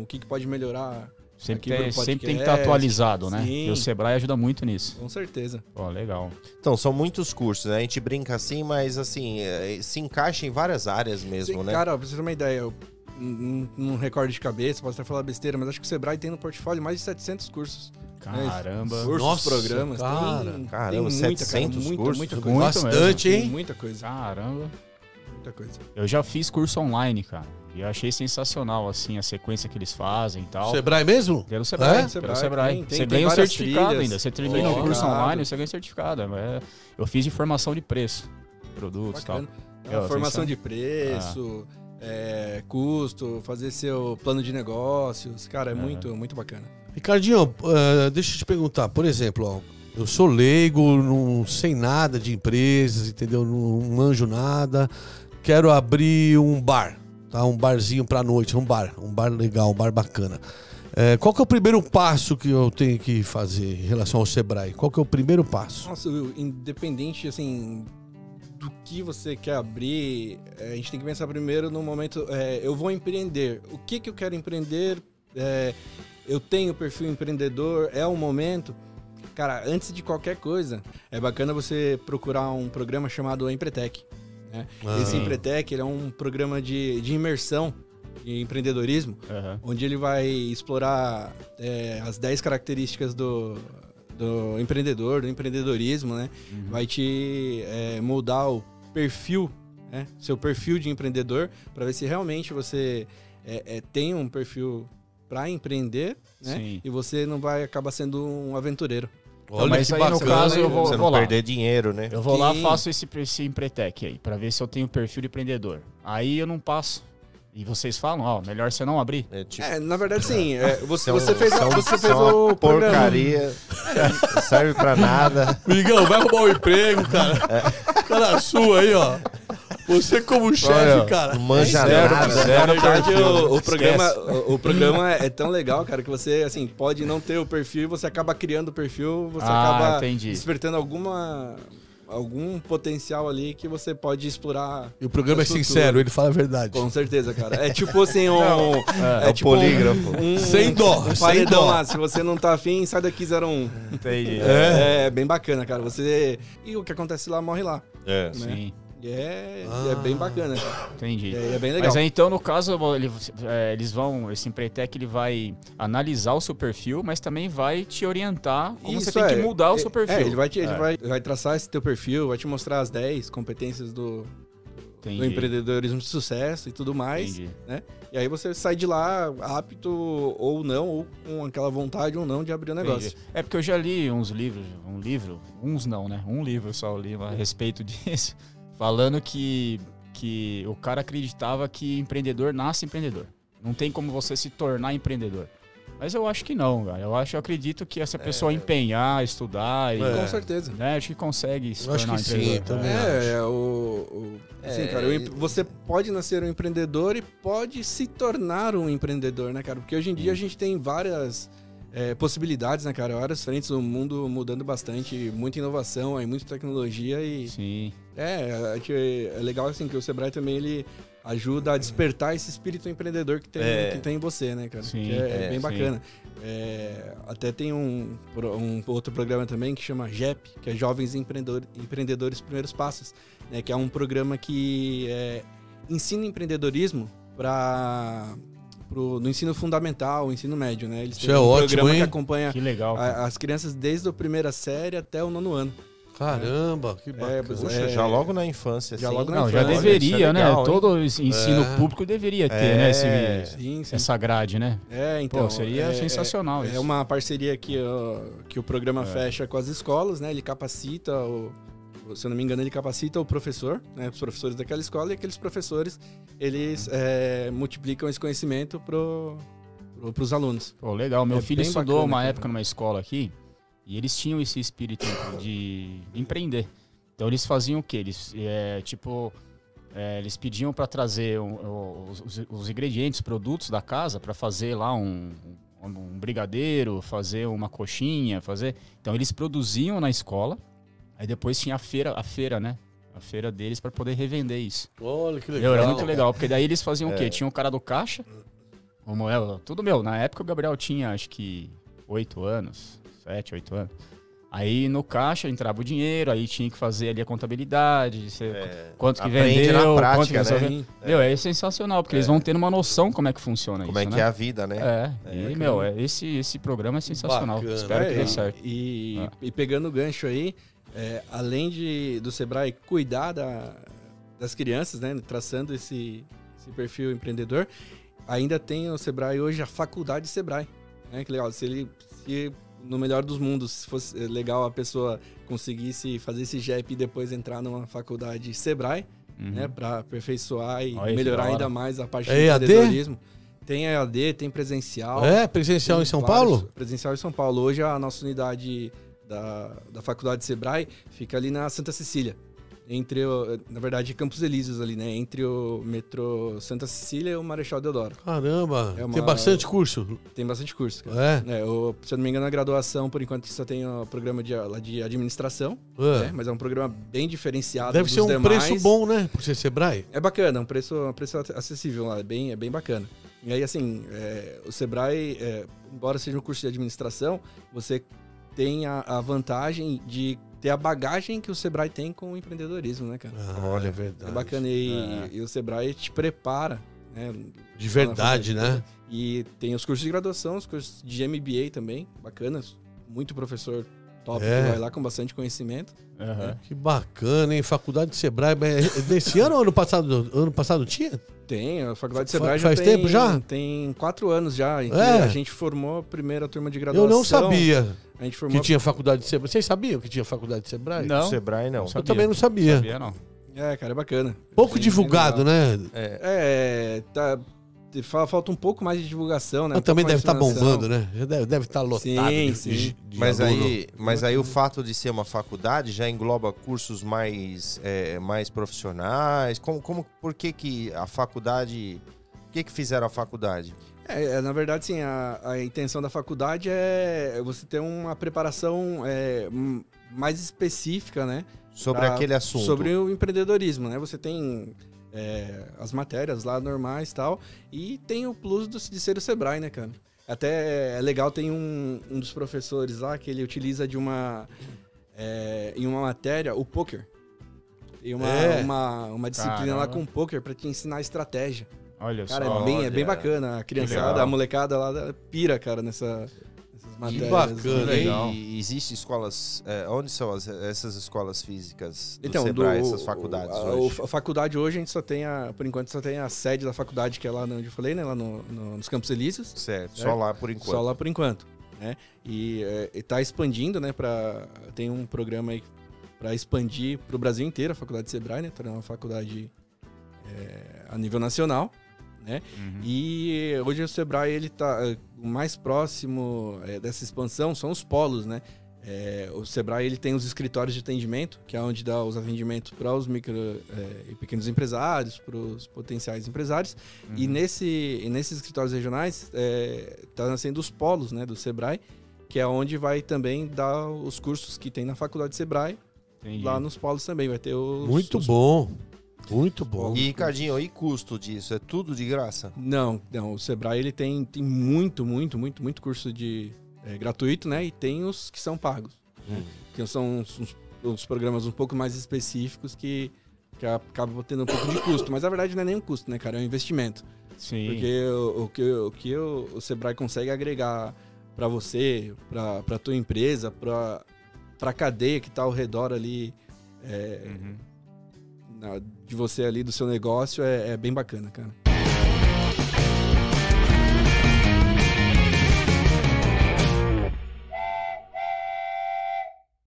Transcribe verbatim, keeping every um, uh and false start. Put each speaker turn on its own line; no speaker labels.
o que, que pode melhorar.
Sempre, tem, sempre tem que estar atualizado, né?
Sim.
E o Sebrae ajuda muito nisso.
Com certeza.
Pô, legal.
Então, são muitos cursos, né? A gente brinca assim, mas assim, se encaixa em várias áreas mesmo,
Sim,
né?
Cara, pra você ter uma ideia, eu não, não recordo de cabeça, posso até falar besteira, mas acho que o Sebrae tem no portfólio mais de setecentos cursos.
Caramba.
Né? Cursos,
Nossa,
programas.
cara.
Tem,
Caramba,
tem muita,
setecentos
cara, muita,
cursos?
muita coisa.
Bastante,
Tem
hein?
muita coisa.
Caramba.
Muita coisa.
Eu já fiz curso online, cara. E eu achei sensacional, assim, a sequência que eles fazem e tal.
Sebrae mesmo?
Pelo Sebrae,
É?
pelo
Sebrae,
Sebrae.
tem- tem-
você
tem
ganha um
várias
certificado
trilhas.
ainda. Você termina
Ó,
o curso
certificado.
online, você ganha certificado. É, eu fiz de formação de preço, produtos e tal.
Bacana.
Eu,
A formação
atenção.
de preço, é, custo, fazer seu plano de negócios. Cara, é muito, muito bacana.
Ricardinho, uh, deixa eu te perguntar. Por exemplo, ó, eu sou leigo, não sei nada de empresas, entendeu? Não manjo nada. Quero abrir um bar, tá? Um barzinho pra noite, um bar. Um bar legal, um bar bacana. É, qual que é o primeiro passo que eu tenho que fazer em relação ao Sebrae? Qual que é o primeiro passo?
Nossa, eu- independente, assim, do que você quer abrir, é, a gente tem que pensar primeiro no momento, é, eu vou empreender. O que que eu quero empreender? É, eu tenho perfil empreendedor? É o momento? Cara, antes de qualquer coisa, é bacana você procurar um programa chamado Empretec. Né?
Ah.
Esse Empretec ele é um programa de, de imersão em empreendedorismo,
Aham.
onde ele vai explorar é, as dez características do, do empreendedor, do empreendedorismo, né?
Uhum.
Vai te é, moldar o perfil, né? Seu perfil de empreendedor, para ver se realmente você é, é, tem um perfil para empreender, né?
Sim.
E você não vai acabar sendo um aventureiro.
Então, mas aí, no caso, eu vou,
Você
eu
não
vou lá.
perder dinheiro, né?
Eu vou lá,
Sim.
faço esse, esse Empretec aí, pra ver se eu tenho perfil de empreendedor. Aí eu não passo. E vocês falam, ó, melhor você não abrir.
É, tipo,
É, na verdade, sim. é, você,
é um-
você fez,
é um-
você fez
é uma
o programa.
porcaria, não serve pra nada.
Migão, vai arrumar um emprego, cara. Cara sua aí, ó. Você como chefe,
Olha,
cara.
Não manja
Zero,
nada.
zero.
Na verdade,
perfil.
o, o programa,
Esquece.
o, o programa é tão legal, cara, que você, assim, pode não ter o perfil e você acaba criando o perfil, você
Ah,
acaba
entendi.
despertando alguma, algum potencial ali que você pode explorar.
E o programa é
no futuro.
sincero, ele fala a verdade.
Com certeza, cara. É tipo assim, um...
é
é
o
tipo
polígrafo.
Um, um,
Sem dó,
um
sem
paredão
dó.
lá. Se você não tá afim, sai daqui zero um.
Entendi.
É. é bem bacana, cara. Você... E o que acontece lá, morre lá.
É.
Né?
Sim,
E é,
Ah.
e é bem bacana, cara.
entendi.
E é, é bem legal.
Mas aí, então, no caso, eu vou- ele- é, eles vão, esse Empretec, ele vai analisar o seu perfil, mas também vai te orientar como você
Isso,
tem
é.
que mudar o
É,
seu perfil.
É, ele vai, te, ele
É,
vai, vai traçar esse teu perfil, vai te mostrar as dez competências do,
entendi,
do empreendedorismo de sucesso e tudo mais,
entendi.
né? E aí você sai de lá apto ou não, ou com aquela vontade ou não de abrir o negócio.
Entendi. É porque eu já li uns livros, um livro, uns não, né? Um livro só eu li a respeito disso, falando que, que o cara acreditava que empreendedor nasce empreendedor. Não tem como você se tornar empreendedor. Mas eu acho que não, cara. Eu acho, eu acredito que essa pessoa empenhar, estudar e,
É.
Com certeza.
né, acho que consegue se
Eu acho
tornar
que sim,
empreendedor.
também.
É, é, o, o- assim,
É,
cara, o
e-
empre- você pode nascer um empreendedor e pode se tornar um empreendedor, né, cara? Porque hoje em dia a gente tem várias é, possibilidades, né, cara? Várias frentes, o mundo mudando bastante, muita inovação, aí, muita tecnologia e...
Sim.
É, é, que é legal assim que o Sebrae também ele ajuda a despertar esse espírito empreendedor que tem,
É.
que tem em você, né, cara?
Sim,
que é, é
é,
bem
sim.
bacana. É, até tem um, pro- um outro programa também que chama J E P, que é Jovens Empreendedor, Empreendedores Primeiros Passos, né, que é um programa que é, ensina empreendedorismo para no ensino fundamental, ensino médio, né? Eles
Isso
têm
é
um
ótimo,
programa
hein?
que acompanha
Que legal. cara.
a- as crianças desde a primeira série até o nono ano.
Caramba, que bacana.
pois
Puxa,
é.
já logo na infância,
Já
assim.
logo na
Não, já
infância.
deveria,
Isso é
né?
legal, hein?
Todo esse ensino
É.
público deveria ter,
É.
né? Esse,
Sim, sim.
essa grade, né?
É, então.
Pô, seria
é,
sensacional
é,
isso.
É uma parceria que, ó, que o programa
É.
fecha com as escolas, né? Ele capacita, o, se eu não me engano, ele capacita o professor, né? Os professores daquela escola, e aqueles professores, eles é, multiplicam esse conhecimento pro, pro, pros alunos.
Pô, legal. Meu
É
filho
bem
estudou
bacana,
uma
cara.
época numa escola aqui e eles tinham esse espírito de empreender. Então eles faziam o quê? Eles, é, tipo, é, eles pediam para trazer um, um, os, os ingredientes, produtos da casa para fazer lá um, um, um brigadeiro, fazer uma coxinha, fazer... Então eles produziam na escola, aí depois tinha a feira, a feira, né? A feira deles para poder revender isso.
Olha que
Meu,
legal.
era muito legal, porque daí eles faziam o
É.
quê? Tinha o cara do caixa, Como é, tudo meu. Na época o Gabriel tinha, acho que, oito anos, sete, oito anos. Aí no caixa entrava o dinheiro, aí tinha que fazer ali a contabilidade, você,
É,
quanto que
aprende
vendeu,
na prática,
quanto que
né?
resolveu. Meu, é sensacional, porque eles vão tendo uma noção como é que funciona
Como
isso,
é que
né?
é a vida, né?
É, e, meu, é, esse, esse programa é sensacional.
Bacana.
Espero que
É,
dê
e-
certo.
E,
Ah.
e pegando o gancho aí, é, além de, do Sebrae cuidar da, das crianças, né, traçando esse, esse perfil empreendedor, ainda tem o Sebrae hoje a faculdade Sebrae. Né, que legal, se ele, se no melhor dos mundos, se fosse legal a pessoa conseguisse fazer esse gap e depois entrar numa faculdade Sebrae,
Uhum.
né, para aperfeiçoar e
Olha que
melhorar
da hora.
ainda mais a parte
É
do
E A D?
empreendedorismo. Tem E A D, tem presencial.
É, presencial em São
vários-
Paulo?
Presencial em São Paulo. Hoje a nossa unidade da, da Faculdade Sebrae fica ali na Santa Cecília. Entre o, na verdade, Campos Elíseos ali, né? Entre o metrô Santa Cecília e o Marechal Deodoro.
Caramba,
É uma-
tem bastante curso.
Tem bastante curso, cara.
É.
É, o, se eu não me engano, a graduação, por enquanto, só tem o programa de, lá de administração,
É.
né? Mas é um programa bem diferenciado
Deve
dos
ser um
demais.
preço bom, né? Por ser Sebrae.
É bacana, um preço, um preço acessível lá, é bem, é bem bacana. E aí, assim, é, o Sebrae, é, embora seja um curso de administração, você tem a, a vantagem de ter a bagagem que o Sebrae tem com o empreendedorismo, né, cara?
Ah,
Olha,
é verdade.
É bacana. E,
É.
e o Sebrae te prepara, né?
De verdade, né?
E tem os cursos de graduação, os cursos de M B A também, bacanas. Muito professor top
É.
que vai lá com bastante conhecimento.
Aham.
Que bacana, hein? Faculdade de Sebrae. É desse ano ou ano passado? Ano passado tinha?
Tem, a Faculdade de
Fa-
Sebrae já
faz
tem,
tempo já?
Tem quatro anos já. Em que
É.
A gente formou a primeira turma de
Eu
graduação.
não sabia
A gente
que
formou.
tinha faculdade de Sebrae. Vocês sabiam que tinha faculdade de Sebrae?
Não.
O Sebrae não.
Não
Eu
sabia.
também não sabia.
Sabia, não.
É, cara, é bacana.
Pouco
Bem-
divulgado,
bem legal.
né?
É,
É, tá. fa- Falta um pouco mais de divulgação, né?
Mas
Um
também
pouco
deve
mais
estar
de explanação.
bombando, né? Já Deve deve estar lotado
Sim,
de,
sim.
de- de
mas,
aluno.
aí, mas aí o fato de ser uma faculdade já engloba cursos mais, é, mais profissionais. Como, como, por que, que a faculdade. Por que, que fizeram a faculdade?
É, é, na verdade, sim, a, a intenção da faculdade é você ter uma preparação é, m- mais específica, né?
Sobre
pra-
aquele assunto.
Sobre o empreendedorismo, né? Você tem é, as matérias lá normais e tal, e tem o plus do- de ser o Sebrae, né, cara? Até é legal, tem um, um dos professores lá que ele utiliza de uma... é, em uma matéria, o poker. Tem uma,
É.
uma, uma disciplina lá
Caramba.
com poker para te ensinar estratégia.
Olha
Cara,
só.
é bem, é
olha.
bem bacana. A criançada,
legal.
a molecada lá pira, cara, nessa, nessas matérias.
bacana,
E
hein?
legal.
existe escolas. é, onde são as- essas escolas físicas do
Então,
Sebrae,
do-
essas faculdades
a,
hoje?
o- a faculdade hoje a gente só tem a, por enquanto só tem a sede da faculdade que é lá onde eu falei, né, lá no, no- nos Campos Elíseos,
Certo, só
certo?
lá por enquanto.
só lá por enquanto, né? E está expandindo, né, para tem um programa aí para expandir para o Brasil inteiro a faculdade Sebrae, né, tornar uma faculdade é, a nível nacional, né?
Uhum.
E hoje o Sebrae ele tá eh, o mais próximo eh, dessa expansão são os polos, né? Eh, o Sebrae ele tem os escritórios de atendimento, que é onde dá os atendimentos para os micro eh, e pequenos empresários, para os potenciais empresários. E nesse e nesses escritórios regionais está nascendo os polos, né, do Sebrae, que é onde vai também dar os cursos que tem na faculdade Sebrae.
Entendi.
Lá nos polos também vai ter os
Muito
os-
bom. Muito bom.
E, Ricardinho, e custo disso? É tudo de graça?
Não, não. O Sebrae ele tem, tem muito, muito, muito, muito curso de é, gratuito, né? E tem os que são pagos.
Hum.
Que são uns, uns- uns programas um pouco mais específicos que, que acabam tendo um pouco de custo. Mas na verdade não é nem um custo, né, cara? É um investimento.
Sim.
Porque o, o que, o, que o, o Sebrae consegue agregar para você, para a tua empresa, para a cadeia que está ao redor ali é,
Uhum.
na- de você ali, do seu negócio, é, é bem bacana, cara.